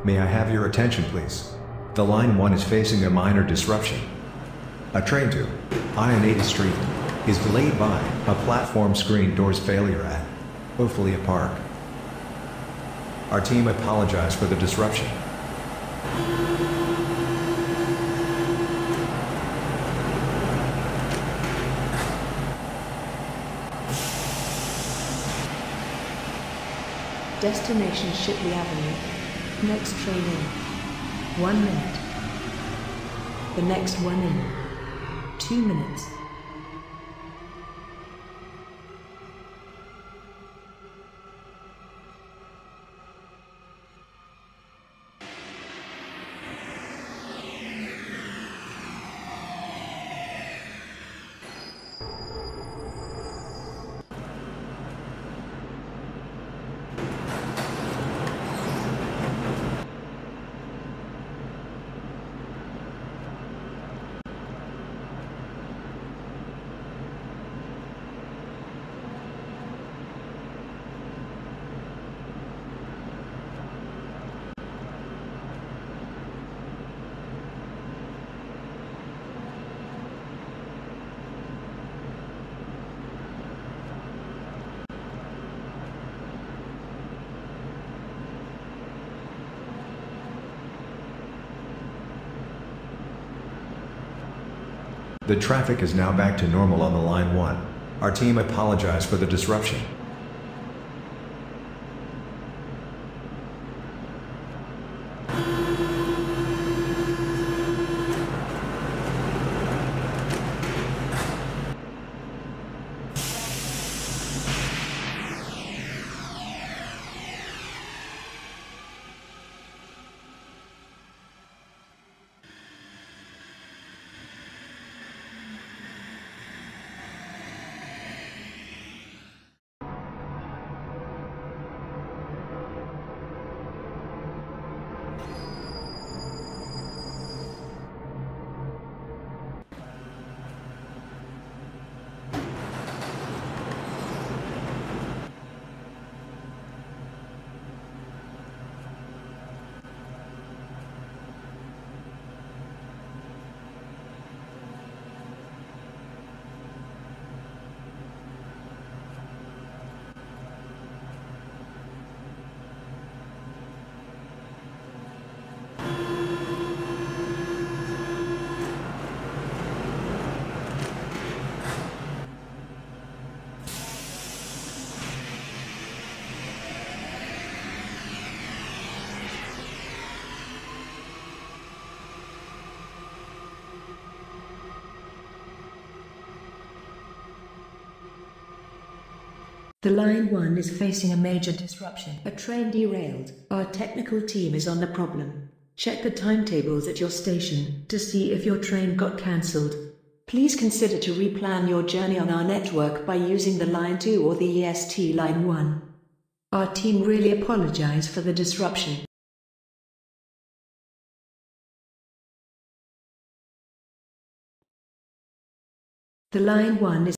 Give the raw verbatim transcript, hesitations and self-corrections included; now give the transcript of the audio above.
May I have your attention, please? The Line one is facing a minor disruption. A train to Ionata Street is delayed by a platform screen doors failure at Ophelia Park. Our team apologizes for the disruption. Destination Shipley Avenue. Next train in. One minute. The next one in. Two minutes. The traffic is now back to normal on the Line one. Our team apologizes for the disruption. The Line one is facing a major disruption. A train derailed. Our technical team is on the problem. Check the timetables at your station to see if your train got cancelled. Please consider to replan your journey on our network by using the Line two or the E S T Line one. Our team really apologize for the disruption. The Line one is